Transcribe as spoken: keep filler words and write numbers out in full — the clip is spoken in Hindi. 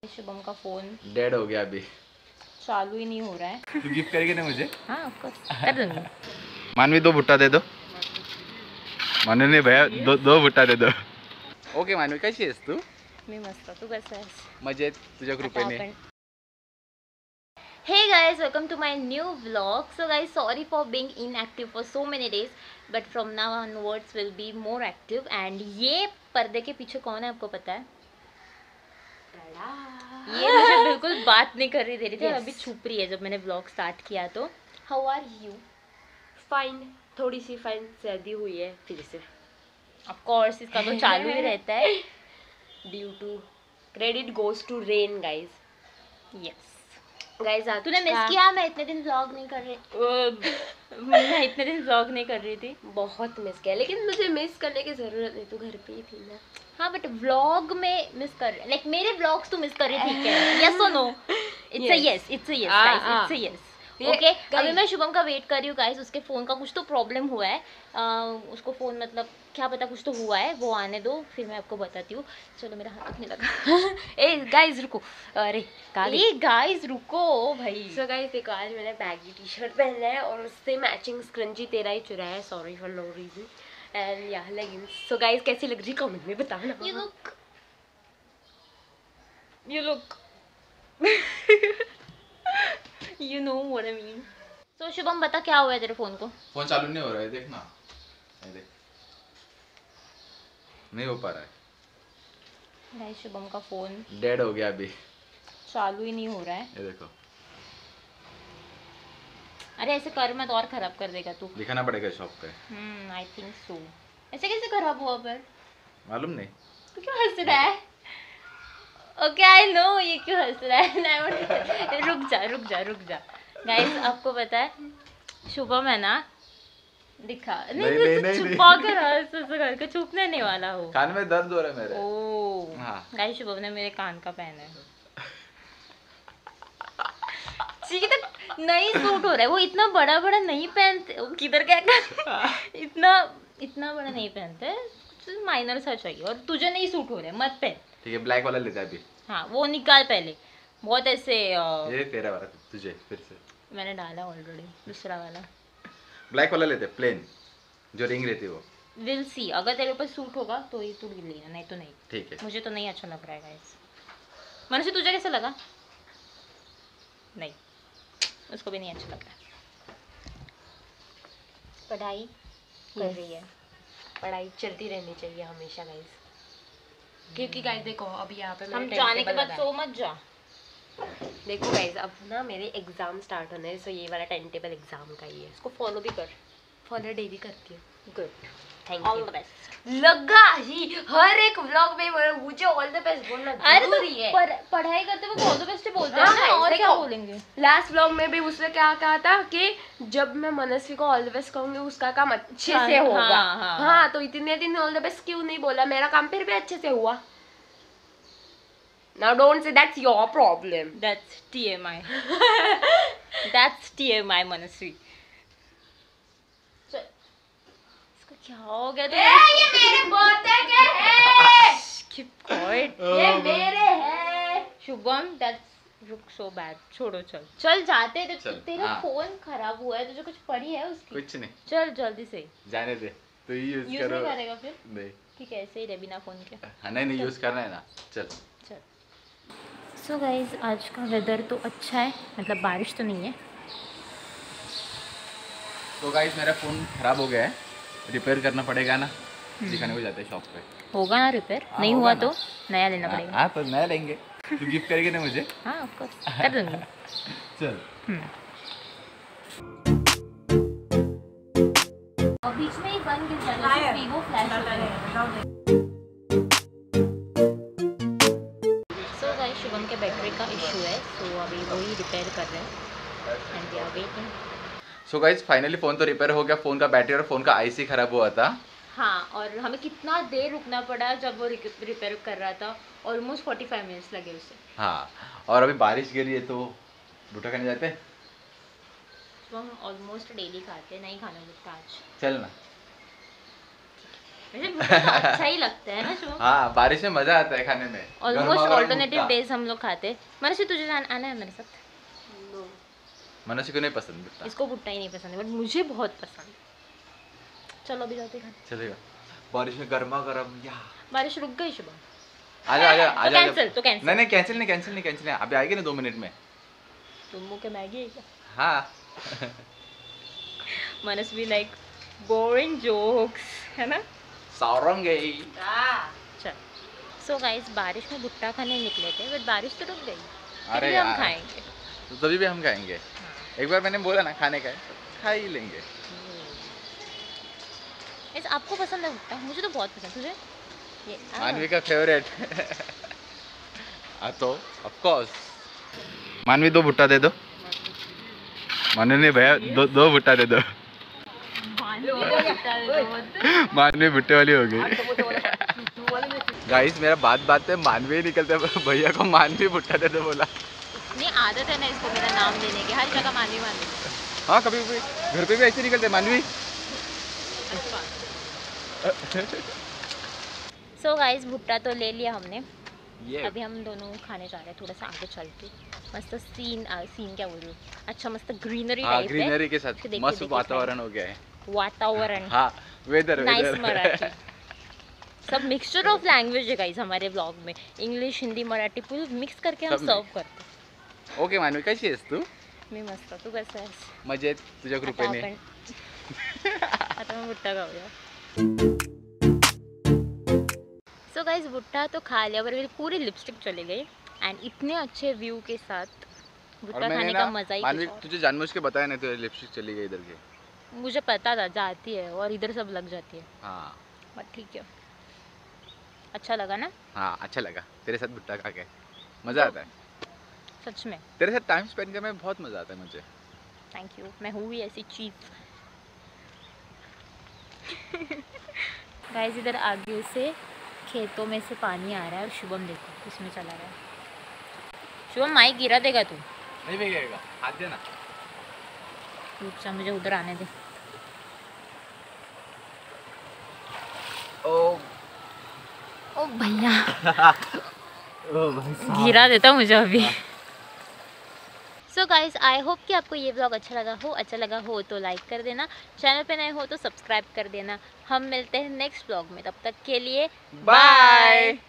शुभम का फोन डेड हो गया, अभी चालू ही नहीं हो रहा है। तू गिफ्ट करेगी ना मुझे? हाँ ऑफ कोर्स कर दूंगी। मानवी दो भुट्टा दे दो। मानवी नहीं भैया, दो दो भुट्टा दे दो। ओके मानवी, कशी आहेस तू? मी मस्त, तू कसं आहेस? मजेत, तुझ्या कृपेने. Hey guys, welcome to my new vlog. So guys, sorry for being inactive for so many days, but from now onwards will be more active. And ये पर्दे के पीछे कौन है आपको पता है? ये मुझे बिल्कुल बात नहीं कर रही दे रही थी, yes. अभी छुप रही है जब मैंने vlog स्टार्ट किया तो. How are you? फाइन, थोड़ी सी फाइन सर्दी हुई है फिर से. Of course, इसका तो चालू ही रहता है. Due to credit goes to rain guys. Yes guys तूने मिस किया? मैं इतने दिन व्लॉग नहीं कर रही मैं इतने दिन व्लॉग नहीं कर रही थी. बहुत मिस किया, लेकिन मुझे मिस करने की जरूरत नहीं, तू घर पे ही थी ना. हाँ बट व्लॉग में मिस कर रही, लाइक मेरे व्लॉग्स तू मिस कर रही थी क्या? यस और no? It's a yes, it's a yes guys, it's a yes. Okay अभी मैं शुभम का वेट कर रही हूँ गाइस. उसके फ़ोन का कुछ तो प्रॉब्लम हुआ है. uh, उसको फ़ोन मतलब क्या पता, कुछ तो हुआ है. वो आने दो फिर मैं आपको बताती हूँ. चलो मेरा हाथ रखने लगा. ए गाइस रुको. अरे ए गाइस रुको भाई. सो गाइस देखो, आज मैंने बैगी टी शर्ट पहना है और उससे मैचिंग स्क्रंची तेरा ही चुरा है. Sorry for no reason. And या लेगिंग्स. सो गाइस कैसी लग रही कमेंट में बताना. You look you look You know what I mean. So Shubham बता क्या हुआ है तेरे फोन को? फोन चालू नहीं हो रहा है, देखना. ये देख, नहीं हो पा रहा है. नहीं, शुभम का फोन डेड हो गया, अभी चालू ही नहीं हो रहा है. ये देखो. अरे ऐसे कर मत, और खराब कर देगा तू. दिखाना पड़ेगा शॉप पे. Hmm I think so. ऐसे कैसे खराब हुआ पर? मालूम नहीं. तू क्यों हंस रहा है? ओके आई नो ये क्यों हंस रहा है. रुक जा रुक जा रुक जा. गाइस आपको पता है शुभम है ना, दिखा नहीं नहीं, नहीं, नहीं, छुपा कर ऐसे करके छुपने नहीं वाला हो. कान में दर्द हो रहा है मेरे. ओह हाँ. गाइस शुभम ने मेरे कान का पहना है. तो नहीं सूट हो रहा है. वो इतना बड़ा बड़ा नहीं पहनते. किधर क्या कर इतना इतना बड़ा नहीं पहनते. कुछ माइनर सा चाहिए और तुझे नहीं सूट हो रहा है, मत पहन. ठीक है, ब्लैक वाला लेता है अभी. हाँ वो निकाल पहले. बहुत ऐसे आ... ये तेरा वाला तुझे फिर से मैंने डाला ऑलरेडी दूसरा वाला. ब्लैक वाला लेते, प्लेन जो रिंग रहती है वो. विल सी, अगर तेरे ऊपर सूट होगा तो ही तू लेना, नहीं तो नहीं. ठीक है. मुझे तो नहीं अच्छा लग रहा है गाइस. मनुष्य तुझे कैसा लगा? नहीं, उसको भी नहीं अच्छा लग रहा. पढ़ाई कर रही है. पढ़ाई चलती रहनी चाहिए हमेशा गाइस, क्योंकि गाइस देखो अभी यहाँ पे हम जाने के बाद सो मत जा. देखो गाइस अब ना मेरे एग्जाम स्टार्ट होने हैं. सो ये वाला टाइम टेबल एग्जाम का ही है. इसको फॉलो भी कर. फॉलो डेली करती हूँ. Good, thank all you. The best. लगा ही हर एक व्लॉग में मुझे ऑल द बेस्ट बोलना जरूरी है. पर पढ़ाई करते वक्त ऑल द बेस्ट बोलते हैं ना, और क्या बोलेंगे. लास्ट व्लॉग में भी उसने क्या कहा था कि जब मैं मनस्वी को ऑल द बेस्ट कहूंगी उसका काम अच्छे से होगा. हाँ, हाँ, हाँ तो इतने दिन ऑल द बेस्ट क्यों नहीं बोला? मेरा काम फिर भी अच्छे से हुआ. Now don't say that's your problem. That's T M I. That's T M I मनस्वी. इसको क्या हो गया? ए, ये मेरे बोते के हैं. Keep quiet. ये मेरे हैं. Shubham that's look so bad. छोड़ो चल चल जाते हैं. चल, तेरा हाँ. फोन खराब हुआ है, तुझे कुछ पड़ी है उसकी? कुछ नहीं. चल जल्दी से. जाने दे, तो यूज यूज करो. नहीं करेगा फिर? नहीं. ठीक है, ऐसे ही रह बिना फोन के. हाँ नहीं नहीं यूज करना है ना. चल चल. सो गाइज आज का वेदर तो अच्छा है, मतलब बारिश तो नहीं है. तो गाइज मेरा फ़ोन ख़राब हो गया है, रिपेयर करना पड़ेगा ना. दिखाने को जाते हैं शॉप पे. होगा ना रिपेयर? नहीं हुआ तो नया लेना पड़ेगा. हाँ तो नया लेंगे. तू गिफ्ट करेगी ना मुझे? हाँ ऑफ कोर्स कर दूंगी. चल. और बीच में ही बंद गिर जाएगा. Vivo flash. शुभम के बैटरी का इशू है, तो अभी वही रिपेयर कर रहे हैं. And we are waiting. So guys finally phone तो रिपेयर हो गया. फ़ोन का बैटरी और फ़ोन का आईसी ख़राब हुआ था. हाँ और हमें कितना देर रुकना पड़ा जब वो रिपेयर कर रहा था. ऑलमोस्ट फोर्टी फाइव मिनट्स लगे उसे. हाँ और अभी बारिश गिरी है तो भुट्टा खाने जाते हैं. तो हम ऑलमोस्ट डेली खाते हैं, नहीं खाना लगता आज. चल ना. वैसे भुट्टा तो अच्छा ही लगता है ना शुभम। हाँ, बारिश में मजा आता है खाने में। ऑलमोस्ट ऑल्टरनेटिव डेज हम लोग खाते। मनसी तुझे आना है मेरे साथ? मनसी को नहीं पसंद भुट्टा। इसको भुट्टा ही नहीं पसंद है, बट मुझे बहुत पसंद। चलो अभी जाते खाने। चलेगा। बारिश में गर्मा गर्म या। बारिश रुक गई शुभम। आजा आजा आजा। कैंसिल तो कैंसिल। नहीं नहीं कैंसिल नहीं कैंसिल नहीं कैंसिल नहीं, अभी आएगी ना दो मिनट में। तुम मुँह के मैगी है क्या? हाँ। मनस भी लाइक बोरिंग जोक्स है ना। सारंगे। चल सो गाइस, बारिश में भुट्टा खाने निकले थे, बट बारिश तो रुक गई। अरे हम खाएंगे तो तभी भी हम खाएंगे। एक बार मैंने बोला ना खाने का है, खा ही लेंगे। ऐसे आपको पसंद है भुट्टा? मुझे तो बहुत पसंद। तुझे? ये मानवी का फेवरेट। हाँ तो ऑफ कोर्स। मानवी दो भुट्टा दे दो। मानवी ने भैया दो दो भुट्टा दे दो। मानवी भुट्टे वाली हो गई। गाइस मेरा बात बात पे मानवी ही निकलते, भैया को मानवी भुट्टा दे दो बोला। नहीं, आदत है ना इसको मेरा नाम लेने की, हर जगह मानवी मानवी। हाँ कभी भी घर पे भी ऐसे निकलते मानवी। सो गाइस, भुट्टा तो ले लिया हमने। ये अभी हम दोनों खाने जा रहे हैं, थोड़ा सा आगे चल के। मस्त सीन आ, सीन क्या बोल रही हूँ, अच्छा मस्त ग्रीनरी हाँ, टाइप है। ग्रीनरी के साथ देखिए, मस्त देखिए, वातावरण हो गया है। वातावरण हाँ वेदर नाइस वेदर। मराठी। सब मिक्सचर ऑफ लैंग्वेज है गाइस हमारे ब्लॉग में। इंग्लिश, हिंदी, मराठी पूरी मिक्स करके हम सब सर्व करते हैं। ओके मानवी कशी आहेस तू? मी मस्त, तू कसं आहेस? मजेत तुझ्या आता कृपेने। आपण आता मग भुट्टा खाऊया। सो गाइस, भुट्टा तो खा लिया, पर मेरी पूरी लिपस्टिक चली गई। एंड इतने अच्छे व्यू के साथ भुट्टा खाने का मजा ही मानवी कुछ और। तुझे जानबूझ के बताया नहीं, तो लिपस्टिक चली गई इधर की। मुझे पता था जाती है और इधर सब लग जाती है, हाँ बट ठीक है। अच्छा लगा ना? हाँ अच्छा लगा तेरे साथ भुट्टा खा के, मजा आता है। सच में तेरे साथ टाइम स्पेंड करने में बहुत मजा आता है मुझे। Thank you. मैं हूँ ही ऐसी चीज। गाइस, इधर आगे से खेतों में से पानी आ रहा है और शुभम देखो उसमें चला रहा है। शुभम माइक गिरा देगा तू? नहीं भैया हाथ देना। रुक जा, मुझे उधर आने दे। ओ ओ भैया गिरा देता मुझे अभी। सो गाइस, आई होप कि आपको ये ब्लॉग अच्छा लगा हो। अच्छा लगा हो तो लाइक कर देना, चैनल पे नए हो तो सब्सक्राइब कर देना। हम मिलते हैं नेक्स्ट ब्लॉग में, तब तक के लिए बाय।